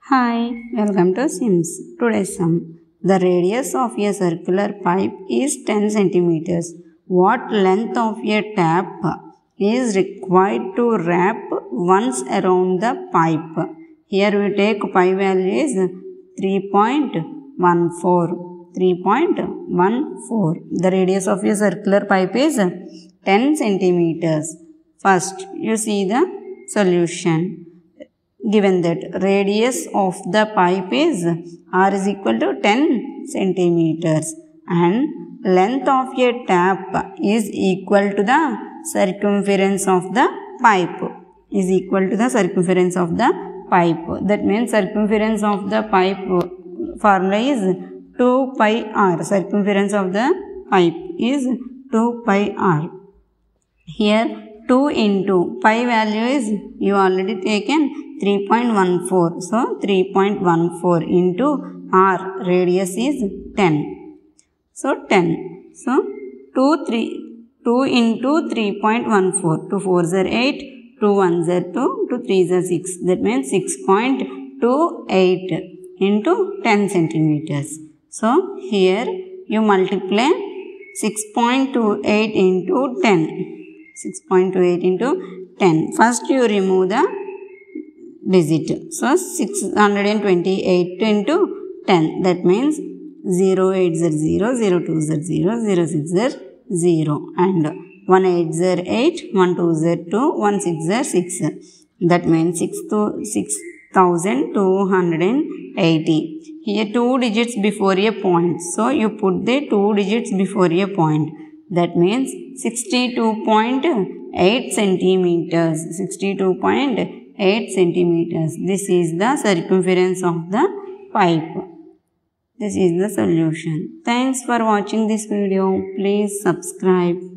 Hi, welcome to Sims. Today's sum. The radius of a circular pipe is 10 centimeters. What length of a tap is required to wrap once around the pipe? Here we take pi value is 3.14. 3.14. The radius of a circular pipe is 10 centimeters. First, you see the solution. Given that radius of the pipe is r is equal to 10 centimeters and length of a tap is equal to the circumference of the pipe That means circumference of the pipe formula is 2 pi r. Circumference of the pipe is 2 pi r. Here 2 into pi value is you already taken 3.14. So 3.14 into r, radius is 10. So 10. So 2 into 3.14. 2 4s are 8, 2 1s are 2, 2 3s are 6. That means 6.28 into 10 centimeters. So here you multiply 6.28 into 10. 6.28 into 10. First you remove the digit. So 628 into 10. That means 0 8s are 0, 0 2s are 0, 0 6s are 0 and 1 8s are 8, 1 2s are 2, 1 6s are 6. That means 6,280. Here 2 digits before a point. So you put the 2 digits before a point. That means 62.8 centimeters. 62.8 centimeters. This is the circumference of the pipe. This is the solution. Thanks for watching this video. Please subscribe.